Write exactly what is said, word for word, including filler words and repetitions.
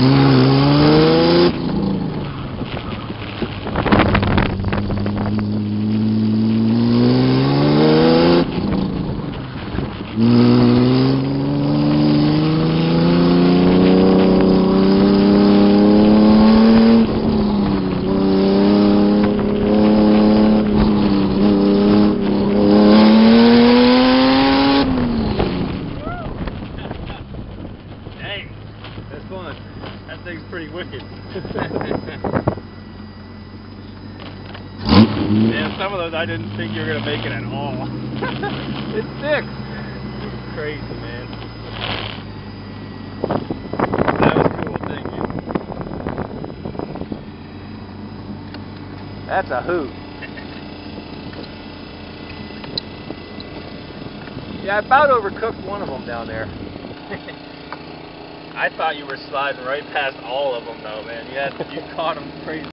That thing's pretty wicked. Man, some of those I didn't think you were going to make it at all. It's sick. It's crazy, man. That was cool, thank you. That's a hoot. Yeah, I about overcooked one of them down there. I thought you were sliding right past all of them, though, man. You had you caught them crazy.